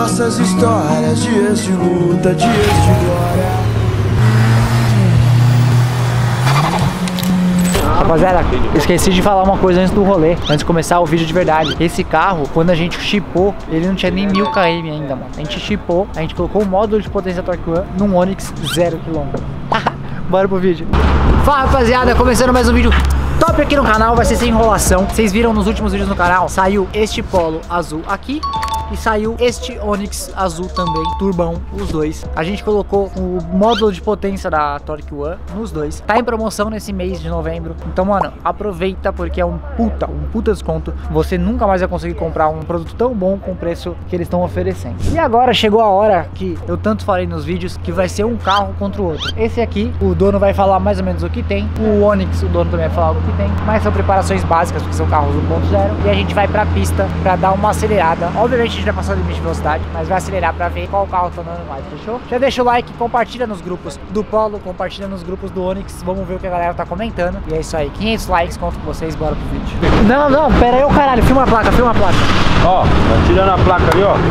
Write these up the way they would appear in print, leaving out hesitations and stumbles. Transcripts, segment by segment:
nossas histórias, dias de luta, dias de glória. Rapaziada, esqueci de falar uma coisa antes do rolê, antes de começar o vídeo de verdade. Esse carro, quando a gente chipou, ele não tinha nem 1000 km ainda, mano. A gente chipou, a gente colocou o módulo de potência Torque One num Onix 0 km. Bora pro vídeo. Fala, rapaziada, começando mais um vídeo top aqui no canal, vai ser sem enrolação. Vocês viram nos últimos vídeos no canal, saiu este Polo azul aqui e saiu este Onix azul também, turbão, os dois. A gente colocou o módulo de potência da Torque One nos dois. Tá em promoção nesse mês de novembro. Então, mano, aproveita porque é um puta desconto. Você nunca mais vai conseguir comprar um produto tão bom com o preço que eles estão oferecendo. E agora chegou a hora que eu tanto falei nos vídeos, que vai ser um carro contra o outro. Esse aqui, o dono vai falar mais ou menos o que tem. O Onix, o dono também vai falar o que tem. Mas são preparações básicas, porque são carros 1.0. E a gente vai pra pista pra dar uma acelerada. Obviamente, a gente vai passar o limite de velocidade, mas vai acelerar pra ver qual carro tá andando mais, fechou? Já deixa o like, compartilha nos grupos do Polo, compartilha nos grupos do Onix, vamos ver o que a galera tá comentando. E é isso aí, 500 likes, conto com vocês, bora pro vídeo. Não, pera aí, caralho, filma a placa, filma a placa. Ó, tá tirando a placa ali, ó.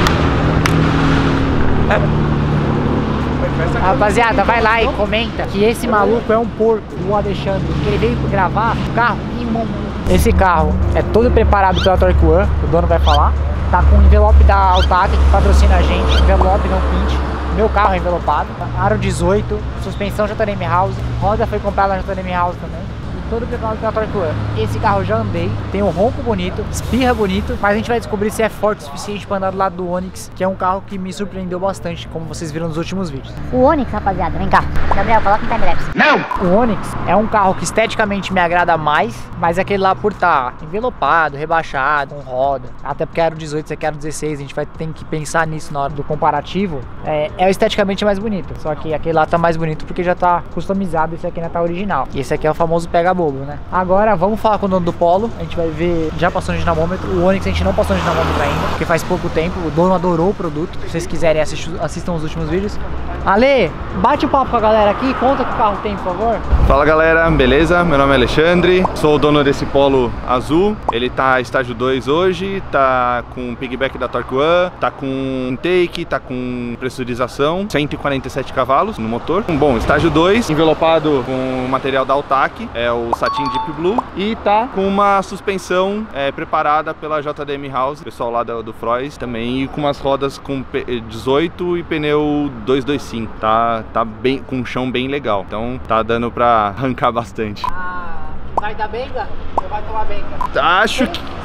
Rapaziada, vai lá e comenta que esse maluco é um porco, o Alexandre, que ele veio gravar o carro imundo. Esse carro é todo preparado pela Torque One, o dono vai falar. Tá com o envelope da Altac, que patrocina a gente, envelope não pinte. Meu carro é envelopado, aro 18, suspensão JDM House, roda foi comprada na JDM House também. Todo preparado pela Torque One. Esse carro já andei, tem um ronco bonito, espirra bonito, mas a gente vai descobrir se é forte o suficiente para andar do lado do Onix, que é um carro que me surpreendeu bastante, como vocês viram nos últimos vídeos. O Onix, rapaziada, vem cá. Gabriel, coloca em timelapse. Não! O Onix é um carro que esteticamente me agrada mais, mas aquele lá por estar envelopado, rebaixado, com roda, até porque era o 18, esse aqui era o 16, a gente vai ter que pensar nisso na hora do comparativo, é esteticamente mais bonito, só que aquele lá tá mais bonito porque já tá customizado, esse aqui ainda tá original. E esse aqui é o famoso pega bobo, né? Agora vamos falar com o dono do Polo. A gente vai ver, já passou no dinamômetro. O Onix a gente não passou no dinamômetro ainda, porque faz pouco tempo. O dono adorou o produto. Se vocês quiserem, assistam os últimos vídeos. Ale, bate o papo com a galera aqui, conta o que o carro tem, por favor. Fala, galera, beleza? Meu nome é Alexandre, sou o dono desse Polo azul. Ele tá estágio 2 hoje, tá com piggyback da Torque One, tá com intake, tá com pressurização, 147 cavalos no motor. Bom, estágio 2, envelopado com material da Altac, é o Satin Deep Blue, e tá com uma suspensão preparada pela JDM House, pessoal lá do Frois também, e com umas rodas com 18 e pneu 225. Tá bem, com um chão bem legal, então tá dando pra arrancar bastante. Vai dar benga ou vai tomar benga? Acho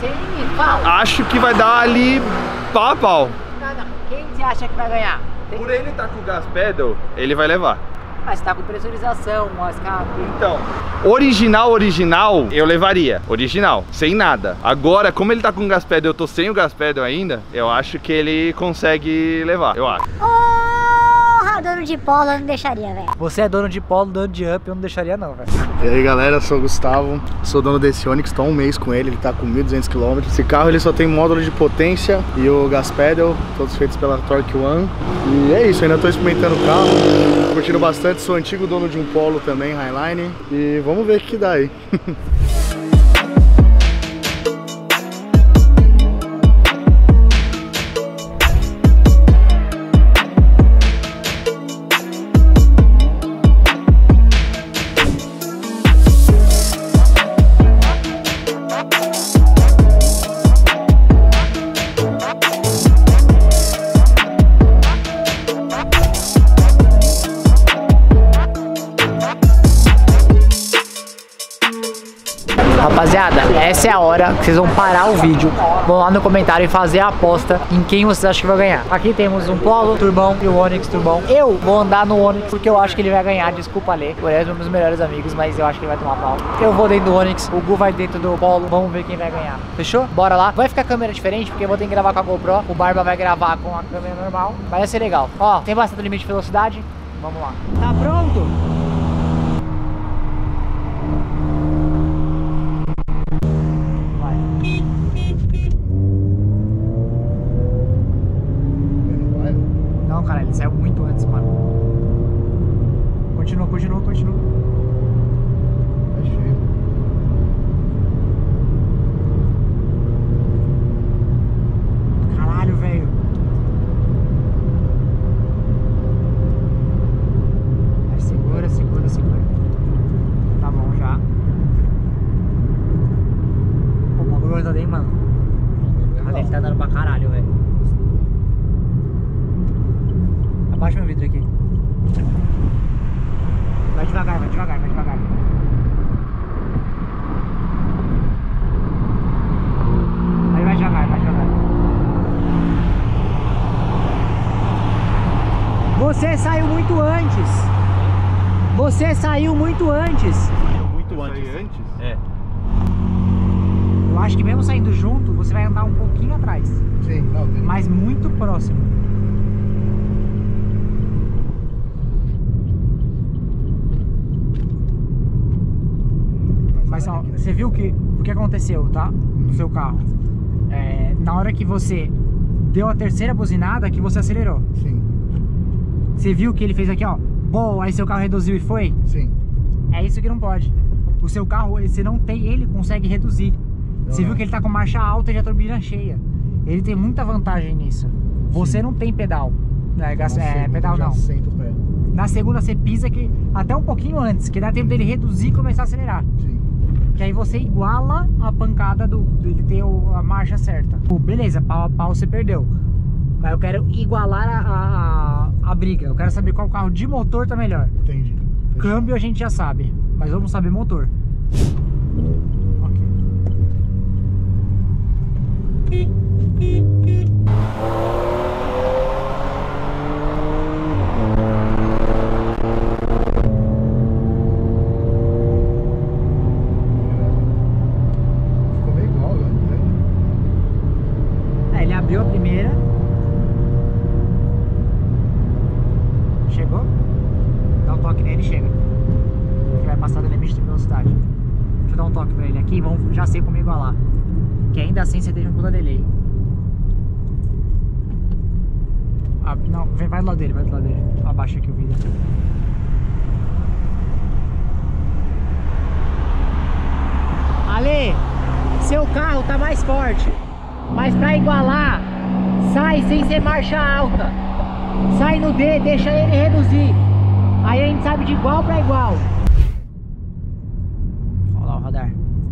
que vai dar ali pau a pau. Não. Quem você acha que vai ganhar? Por ele tá com o gas pedal, ele vai levar. Mas tá com pressurização, um escape. Então, original, eu levaria. Original, sem nada. Agora, como ele tá com o gas pedal, eu tô sem o gas pedal ainda, eu acho que ele consegue levar, eu acho. Dono de Polo eu não deixaria, velho. Você é dono de Polo, dono de Up, eu não deixaria não, velho. E aí, galera, eu sou o Gustavo, sou dono desse Onix, tô há um mês com ele tá com 1.200 km. Esse carro ele só tem módulo de potência e o gas pedal, todos feitos pela Torque One. E é isso, ainda tô experimentando o carro, curtindo bastante, sou antigo dono de um Polo também, Highline, e vamos ver o que dá aí. Rapaziada, essa é a hora que vocês vão parar o vídeo, vão lá no comentário e fazer a aposta em quem vocês acham que vai ganhar. Aqui temos um Polo turbão e o Onix turbão. Eu vou andar no Onix porque eu acho que ele vai ganhar, desculpa Lê, por exemplo, meus melhores amigos, mas eu acho que ele vai tomar pau. Eu vou dentro do Onix, o Gu vai dentro do Polo, vamos ver quem vai ganhar. Fechou? Bora lá. Vai ficar câmera diferente porque eu vou ter que gravar com a GoPro, o Barba vai gravar com a câmera normal, mas vai ser legal. Ó, tem bastante limite de velocidade, vamos lá. Tá pronto? Não, cara, ele saiu muito antes, mano. Continua. Tá cheio. Caralho, velho. Abaixa meu vidro aqui. Vai devagar, vai devagar, vai devagar. Vai devagar, vai devagar. Você saiu muito antes. Você saiu muito antes. Muito antes? É. Eu acho que mesmo saindo junto, você vai andar um pouquinho atrás. Sim, não, tem. Mas muito próximo. Mas ó, você viu o que aconteceu, tá? No seu carro. Na hora que você deu a terceira buzinada, que você acelerou. Sim. Você viu que ele fez aqui, ó. Bom, aí seu carro reduziu e foi? Sim. É isso que não pode. O seu carro, você não tem, ele consegue reduzir. Você viu que ele tá com marcha alta e a turbina cheia. Ele tem muita vantagem nisso. Você não tem pedal. Pedal não. Senta o pé. Na segunda você pisa que até um pouquinho antes, que dá tempo dele reduzir e começar a acelerar. Sim. Que aí você iguala a pancada dele ter a marcha certa. Pô, beleza, pau a pau você perdeu. Mas eu quero igualar a briga. Eu quero saber qual carro de motor tá melhor. Entendi. Câmbio a gente já sabe, mas vamos saber motor. Ficou meio igual, né? Ele abriu a primeira. Chegou? Dá um toque nele e chega. Ele vai passar do limite de velocidade. Deixa eu dar um toque pra ele aqui, vamos, já sei como igualar. Que ainda assim você teve um puta delay. Não, vai do lado dele, vai do lado dele. Abaixa aqui o vídeo. Ale, seu carro tá mais forte. Mas pra igualar, sai sem ser marcha alta. Sai no D, deixa ele reduzir. Aí a gente sabe de igual pra igual. Olha lá o radar.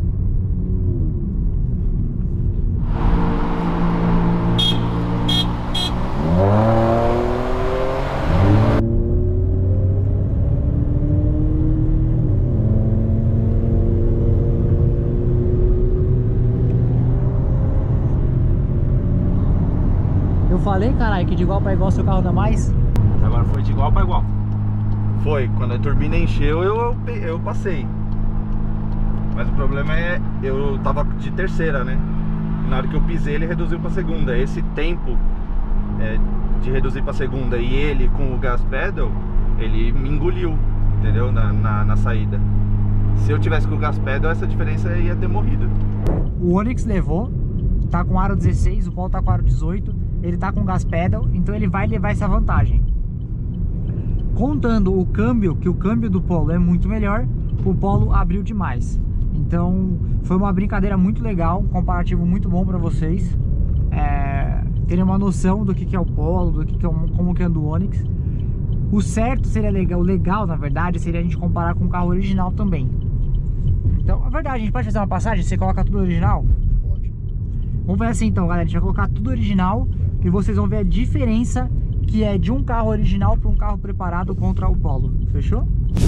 Eu falei, caralho, que de igual pra igual seu carro dá mais? Agora foi de igual para igual. Foi, quando a turbina encheu eu passei. Mas o problema é, eu tava de terceira, né? Na hora que eu pisei ele reduziu para segunda. Esse tempo de reduzir para segunda e ele com o gas pedal, ele me engoliu, entendeu? Na saída. Se eu tivesse com o gas pedal, essa diferença ia ter morrido. O Onix levou, tá com aro 16, o Polo tá com aro 18, ele tá com gas pedal, então ele vai levar essa vantagem. Contando o câmbio, que o câmbio do Polo é muito melhor, o Polo abriu demais. Então foi uma brincadeira muito legal, um comparativo muito bom para vocês terem uma noção do que é o Polo, do que é como que anda o Onix. O certo seria legal, o legal na verdade seria a gente comparar com o carro original também. Então, na verdade, a gente pode fazer uma passagem, você coloca tudo original? Pode. Vamos fazer assim então, galera, a gente vai colocar tudo original e vocês vão ver a diferença que é de um carro original para um carro preparado contra o Polo. Fechou?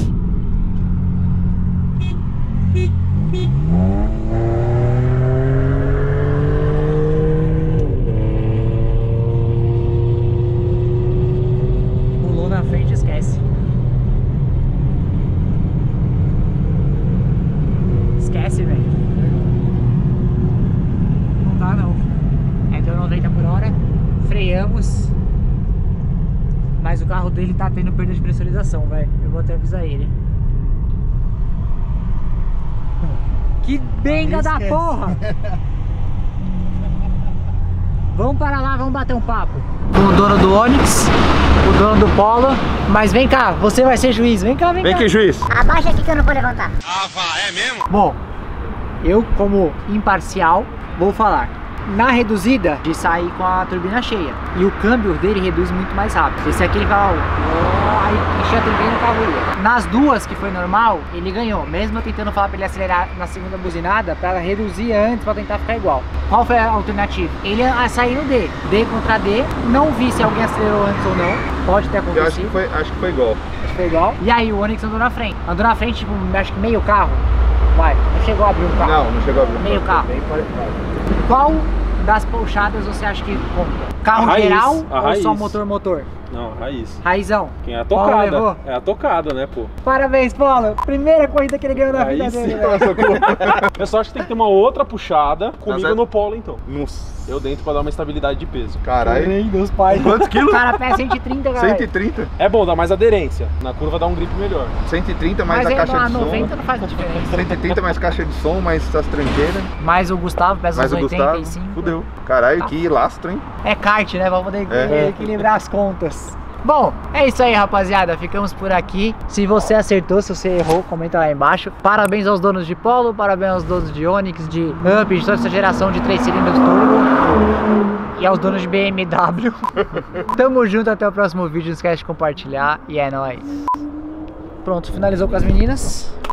Pulou na frente, esquece. Esquece, velho. Não dá não. Deu 90 por hora. Freamos. Mas o carro dele tá tendo perda de pressurização, velho. Eu vou até avisar ele. Que benga da porra! Vamos para lá, vamos bater um papo. Com o dono do Onix, o dono do Polo. Mas vem cá, você vai ser juiz. Vem cá, vem cá. Vem aqui, juiz. Abaixa aqui que eu não vou levantar. Ah, vá, é mesmo? Bom, eu como imparcial vou falar. na reduzida de sair com a turbina cheia. E o câmbio dele reduz muito mais rápido. Esse aqui ele vai, ó, aí encher a turbina e o carro ia. Nas duas, que foi normal, ele ganhou. Mesmo eu tentando falar pra ele acelerar na segunda buzinada, pra reduzir antes, pra tentar ficar igual. Qual foi a alternativa? Ele ia sair no D. D contra D. Não vi se alguém acelerou antes ou não. Pode ter acontecido. Acho que foi igual. Acho que foi igual. E aí o Onix andou na frente. Andou na frente, tipo, acho que meio carro. Vai, não chegou a abrir um carro. Não chegou a abrir um meio carro. Qual das puxadas você acha que conta? Carro raiz, geral ou raiz. só motor? Não, raiz. Raizão. Quem é a Paulo tocada? levou? É a tocada, né, pô? Parabéns, Paulo. Primeira corrida que ele ganhou na Aí vida sim. dele. Velho. Eu só acho que tem que ter uma outra puxada comigo Mas é- no polo, então. Nossa. Eu dentro pra dar uma estabilidade de peso. Caralho. Rei dos pais. Quantos quilos? O cara pesa 130, galera. 130? É bom, dá mais aderência. Na curva dá um grip melhor. 130 mais Mas a aí caixa de som. 90 não faz diferença. 130 mais caixa de som, mais as tranqueiras. Mas o Gustavo pesa Mais uns o Gustavo. 85. Fudeu. Caralho, que lastro, hein? É kart, né? Vamos poder É. equilibrar as contas. Bom, é isso aí, rapaziada. Ficamos por aqui. Se você acertou, se você errou, comenta lá embaixo. Parabéns aos donos de Polo, parabéns aos donos de Onix, de Up, de toda essa geração de 3 cilindros turbo. E aos donos de BMW. Tamo junto, até o próximo vídeo. Não esquece de compartilhar. E é nóis. Pronto, finalizou com as meninas.